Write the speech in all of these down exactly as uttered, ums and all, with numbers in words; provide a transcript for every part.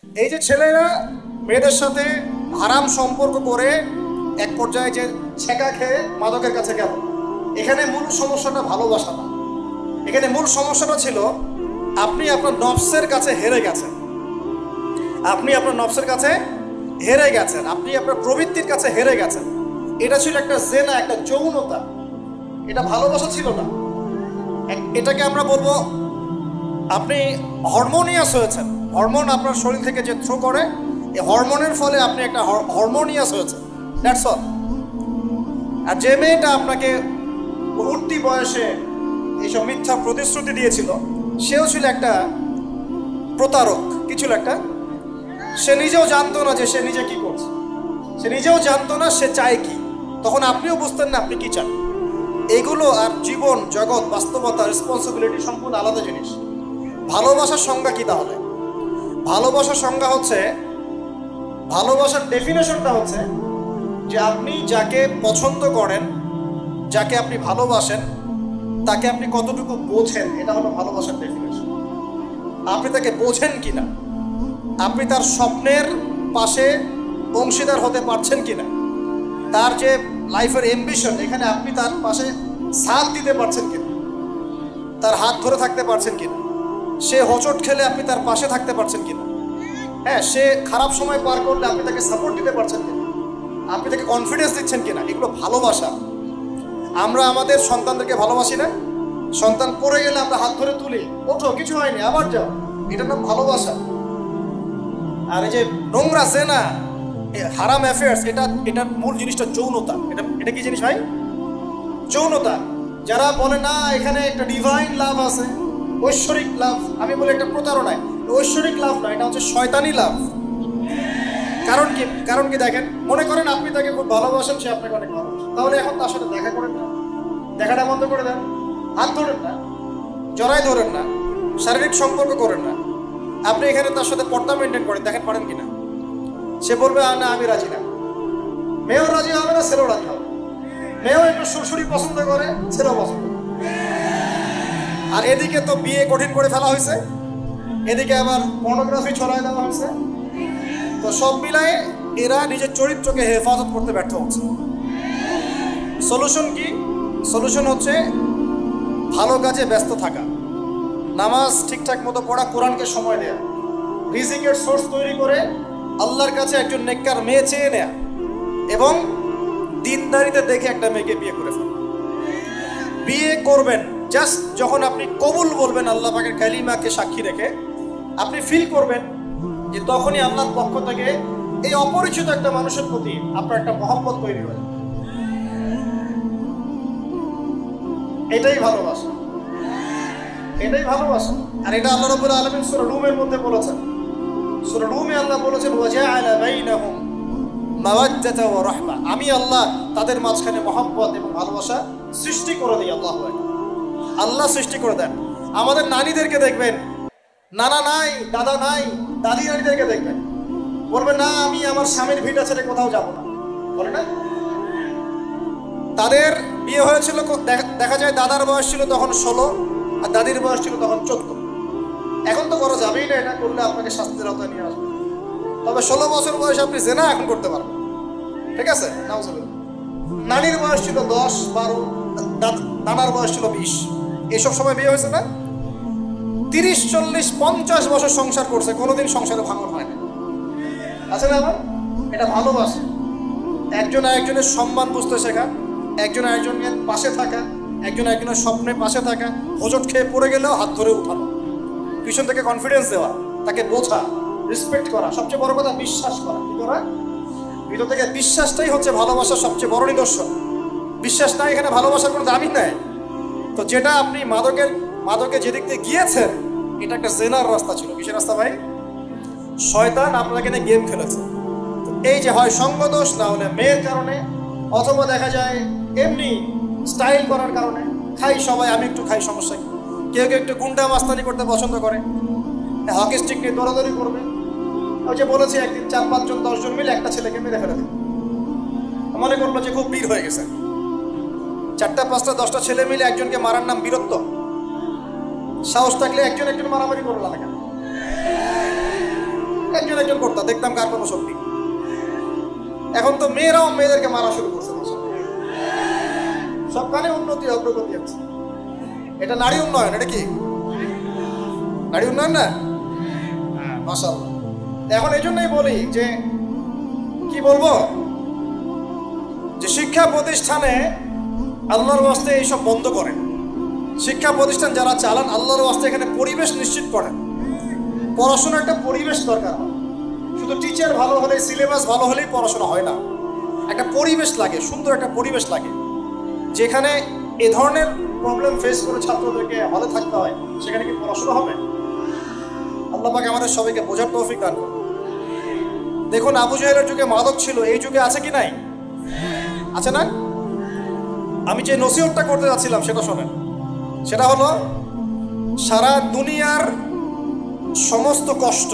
এই যে ছেলেরা মেয়েদের সাথে হারাম সম্পর্ক করে এক পর্যায়ে যে ছেঁকা খেয়ে মাদকের কাছে গেল, এখানে মূল সমস্যাটা ভালোবাসা না। এখানে মূল সমস্যাটা ছিল আপনি আপনার নফসের কাছে হেরে গেছেন। আপনি আপনার নফসের কাছে হেরে গেছেন, আপনি আপনার প্রবৃত্তির কাছে হেরে গেছেন। এটা ছিল একটা জেনা, একটা যৌনতা, এটা ভালোবাসা ছিল না। এটাকে আমরা বলবো আপনি হরমোনিয়াস হয়েছেন। হরমোন আপনার শরীর থেকে যে থ্রো করে, এই হরমোনের ফলে আপনি একটা হরমোনিয়াস হয়েছেন, দ্যাটস অল। আর যে মেয়েটা আপনাকে উঠতি বয়সে এইসব মিথ্যা প্রতিশ্রুতি দিয়েছিল, সেও ছিল একটা প্রতারক। কি ছিল একটা? সে নিজেও জানতো না যে সে নিজে কি করছে, সে নিজেও জানতো না সে চায় কি। তখন আপনিও বুঝতেন না আপনি কি চান। এগুলো আর জীবন জগৎ বাস্তবতা রেসপন্সিবিলিটি সম্পূর্ণ আলাদা জিনিস। ভালোবাসার সংজ্ঞা কি তাহলে? ভালোবাসার সংজ্ঞা হচ্ছে, ভালোবাসার ডেফিনেশনটা হচ্ছে যে আপনি যাকে পছন্দ করেন, যাকে আপনি ভালোবাসেন, তাকে আপনি কতটুকু বোঝেন, এটা হলো ভালোবাসার ডেফিনেশন। আপনি তাকে বোঝেন কিনা, আপনি তার স্বপ্নের পাশে অংশীদার হতে পারছেন কিনা, তার যে লাইফের অ্যাম্বিশন, এখানে আপনি তার পাশে সাথ দিতে পারছেন কিনা, তার হাত ধরে থাকতে পারছেন কিনা, সে হোঁচট খেলে আপনি তার পাশে থাকতে পারছেন কিনা, হ্যাঁ, সে খারাপ সময় পার করলে আপনি তাকে সাপোর্ট দিতে পারছেন কিনা, আপনি তাকে কনফিডেন্স দিচ্ছেন কিনা, এগুলো ভালোবাসা। আমরা আমাদের সন্তানদেরকে ভালোবাসি না? সন্তান পড়ে গেলে আমরা হাত ধরে তুলি, ওঠো, কিছু হয়নি, আবার যাও, এটার নাম ভালোবাসা। আর এই যে নোংরা জেনা, হারাম অ্যাফেয়ার্স, এটা এটার মূল জিনিসটা যৌনতা। এটা এটা কি জিনিস ভাই? যৌনতা। যারা বলে না এখানে একটা ডিভাইন লাভ আছে, ঐশ্বরিক লাভ, আমি বলি একটা প্রতারণায়। ঐশ্বরিক লাভ না, এটা হচ্ছে শয়তানি লাভ। কারণ কি? কারণ কি দেখেন, মনে করেন আপনি তাকে খুব ভালোবাসেন, সে আপনাকে অনেক ভালোবাসেন, তাহলে এখন তার সাথে দেখা করেন না, দেখাটা বন্ধ করে দেন, হাত ধরেন না, জড়াই ধরেন না, শারীরিক সম্পর্ক করেন না। আপনি এখানে তার সাথে পর্দা মেনটেন করেন, দেখেন পারেন কিনা। সে বলবে না আমি রাজি না, মেয়েও রাজি হবে না, ছেলেও রাজি হবে। মেয়েও একটু সুরসুরি পছন্দ করে, ছেলেও পছন্দ করে। আর এদিকে তো বিয়ে কঠিন করে ফেলা হয়েছে, এদিকে আবার পর্নোগ্রাফি ছড়াই দেওয়া হয়েছে। তো সব মিলায় এরা নিজের চরিত্রকে হেফাজত করতে ব্যর্থ হচ্ছে। সলিউশন কি? সলিউশন হচ্ছে ভালো কাজে ব্যস্ত থাকা, নামাজ ঠিকঠাক মতো পড়া, কোরআনকে সময় দেয়া, রিজিকের সোর্স তৈরি করে আল্লাহর কাছে একজন নেককার মেয়ে চেয়ে নেয়া, এবং দিনদারিতে দেখে একটা মেয়েকে বিয়ে করে ফেলা। বিয়ে করবেন জাস্ট যখন আপনি কবুল বলবেন আল্লাহ পাকের কালিমাকে সাক্ষী রেখে, আপনি ফিল করবেন যে তখনই আল্লাহর পক্ষ থেকে এই অপরিচিত একটা মানুষের প্রতি আপনার একটা মহব্বত তৈরি হয়। এটাই ভালোবাসা, এটাই ভালোবাসা। আর এটা আল্লাহ রাব্বুল আলামিন সূরা রুমের মধ্যে বলেছেন। সূরা রুমে আল্লাহ বলেছেন, ওয়াজআলা বাইনাহুম মাওয়াজ্জাতা ওয়া রাহমা, আমি আল্লাহ তাদের মাঝখানে মহব্বত এবং ভালোবাসা সৃষ্টি করে দিই। আল্লাহু আকবার, আল্লাহ সৃষ্টি করে দেন। আমাদের নানীদেরকে দেখবেন, নানা নাই, দাদা নাই, দাদি নানীদেরকে দেখবেন, বলবেন না আমি আমার স্বামীর ভিটা ছেড়ে কোথাও যাব না, বলে না? তাদের বিয়ে হয়েছিল, দেখা যায় দাদার বয়স ছিল তখন ষোলো আর দাদির বয়স ছিল তখন চোদ্দ। এখন তো করা যাবেই না, এটা করলে আপনাকে শাস্তির আওতায় নিয়ে আসবে। তবে ষোলো বছর বয়সে আপনি জেনা এখন করতে পারবেন, ঠিক আছে? নানির বয়স ছিল দশ বারো, দাদার বয়স ছিল বিশ, এইসব সময় বিয়ে হয়েছে না? তিরিশ চল্লিশ পঞ্চাশ বছর সংসার করছে, কোনোদিন সংসারে ভাঙন হয় না, আছে না? আমার এটা ভালোবাসে। একজন আরেকজনের সম্মান বুঝতে শেখা, একজন আরেকজনের পাশে থাকা, একজন একজনের স্বপ্নের পাশে থাকা, হোঁচট খেয়ে পড়ে গেলেও হাত ধরে উঠানো, পিছন থেকে কনফিডেন্স দেওয়া, তাকে বোঝা, রেসপেক্ট করা, সবচেয়ে বড় কথা বিশ্বাস করা। কি করা? ভিতর থেকে বিশ্বাসটাই হচ্ছে ভালোবাসার সবচেয়ে বড় নিদর্শন। বিশ্বাস নাই, এখানে ভালোবাসার কোনো দামই নাই। তো যেটা আপনি মাদকের মাদকে যেদিক দিয়ে গিয়েছেন, এটা একটা জেনার রাস্তা ছিল। কিসের রাস্তা ভাই? শয়তান আপনাকে নিয়ে গেম খেলেছে। তো এই যে হয় সঙ্গদোষ, না হলে মেয়ের কারণে, অথবা দেখা যায় এমনি স্টাইল করার কারণে, খাই সবাই আমি একটু খাই, সমস্যা কি? কেউ কেউ একটু গুন্ডা মাস্তানি করতে পছন্দ করে, হকি স্টিক নিয়ে দৌড়াদৌড়ি করবে। ওই যে বলেছি একদিন চার পাঁচজন দশজন মিলে একটা ছেলেকে মেরে ফেলে দিল, মনে করলো যে খুব বীর হয়ে গেছে। চারটা পাঁচটা দশটা ছেলে মিলে একজনকে মারার নাম বীরত্ব? সাহস থাকলে একজন একজন মারামারি করলো না কেন? একজন একজন করতাম, দেখতাম কার কোনো শক্তি। এখন তো মেয়েরাও মেয়েদেরকে মারা শুরু করছে, সবখানে উন্নতি অগ্রগতি আছে। এটা নারী উন্নয়ন, এটা কি নারী উন্নয়ন না? মাশাআল্লাহ। এখন এই জন্যই বলি যে কি বলবো, যে শিক্ষা প্রতিষ্ঠানে আল্লাহর ওয়াস্তে এইসব বন্ধ করেন। শিক্ষা প্রতিষ্ঠান যারা চালান আল্লাহর ওয়াস্তে এখানে পরিবেশ নিশ্চিত করেন। পড়াশোনার একটা পরিবেশ দরকার হয়। শুধু টিচার ভালো হলে, সিলেবাস ভালো হলেই পড়াশোনা হয় না। একটা পরিবেশ লাগে, সুন্দর একটা পরিবেশ লাগে, যেখানে এ ধরনের প্রবলেম ফেস করে ছাত্রদেরকে হলে থাকতে হয়। সেখানে কি পড়াশোনা হবে? আল্লাহ পাক আমাদের সবাইকে বোঝার তৌফিক দান করুন। দেখুন, আবু জাহেলের যুগে মাদক ছিল, এই যুগে আছে কি নাই? আছে না? আমি যে নসিহতটা করতে যাচ্ছিলাম সেটা শোনেন। সেটা হলো, সারা দুনিয়ার সমস্ত কষ্ট,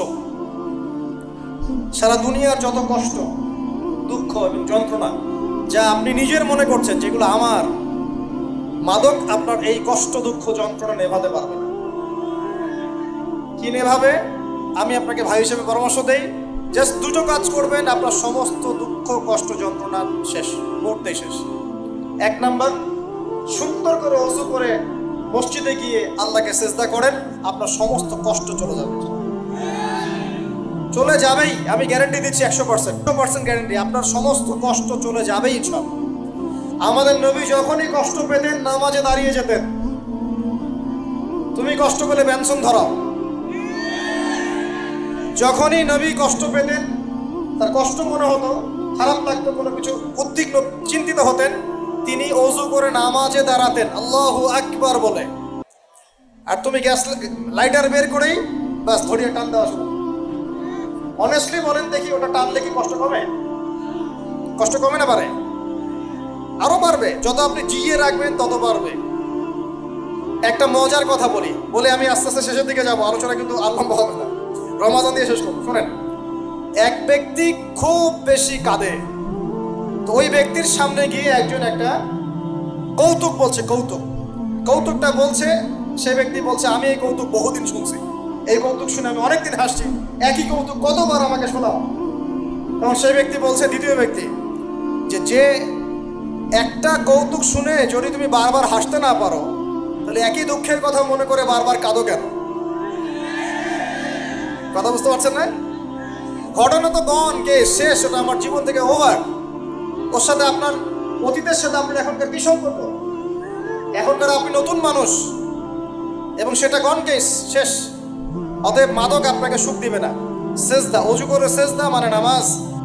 সারা দুনিয়ার যত কষ্ট, দুঃখ এবং যন্ত্রণা যা আপনি নিজের মনে করছেন যেগুলো আমার, মাদক আপনার এই কষ্ট, দুঃখ, যন্ত্রণা নেভাতে পারবে না। কি নেভাবে? আমি আপনাকে ভাই হিসেবে পরামর্শ দেই, জাস্ট দুটো কাজ করবেন, আপনার সমস্ত দুঃখ, কষ্ট, যন্ত্রণা শেষ, মুহূর্তেই শেষ। এক নাম্বার, সুন্দর করে ওযু করে মসজিদে গিয়ে আল্লাহকে সিজদা করেন, আপনার সমস্ত কষ্ট চলে যাবে। চলে যাবেই, আমি গ্যারান্টি দিচ্ছি, একশো পার্সেন্ট একশো পার্সেন্ট গ্যারান্টি, আপনার সমস্ত কষ্ট চলে যাবেই ইনশাআল্লাহ। আমাদের নবী যখনই কষ্ট পেতেন নামাজে দাঁড়িয়ে যেতেন। তুমি কষ্ট পেলে ব্যঞ্জন ধরাও। যখনই নবী কষ্ট পেতেন, তার কষ্ট মনে হতো, খারাপ লাগতো, কোনো কিছু উদ্বিগ্ন, চিন্তিত হতেন, তিনি ওযু করে নামাজে দাঁড়াতেন আল্লাহু আকবার বলে। আর তুমি গ্যাস লাইটার বের করেই বাস ধরিয়ে টান দেওয়া শুরু। অনেস্টলি বলেন দেখি, ওটা টানলে কি কষ্ট কমে? কষ্ট কমে না? পারে, আরো বাড়বে। যত আপনি জিয়ে রাখবেন তত বাড়বে। একটা মজার কথা বলি, বলে আমি আস্তে আস্তে শেষের দিকে যাবো, আলোচনা কিন্তু আর লম্বা হবে না, রমাজান দিয়ে শেষ করবো। শোনেন, এক ব্যক্তি খুব বেশি কাঁদে, তো ওই ব্যক্তির সামনে গিয়ে একজন একটা কৌতুক বলছে, কৌতুক কৌতুকটা বলছে, সে ব্যক্তি বলছে আমি এই কৌতুক বহুদিন শুনছি, এই কৌতুক শুনে আমি অনেকদিন হাসছি, একই কৌতুক কতবার আমাকে শোনাও। তখন সেই ব্যক্তি বলছে, দ্বিতীয় ব্যক্তি, যে যে একটা কৌতুক শুনে যদি তুমি বারবার হাসতে না পারো, তাহলে একই দুঃখের কথা মনে করে বারবার কাঁদো কেন? কথা বুঝতে পারছেন না? ঘটনা তো গন, কে শেষ, ওটা আমার জীবন থেকে ওভার। ওর সাথে আপনার অতীতের সাথে আপনার এখনকার কি সম্পর্ক? এখনকার আপনি নতুন মানুষ, এবং সেটা গন কেস, শেষ। অতএব মাদক আপনাকে সুখ দিবে না। সেজদা, ওযু করে সেজদা মানে নামাজ,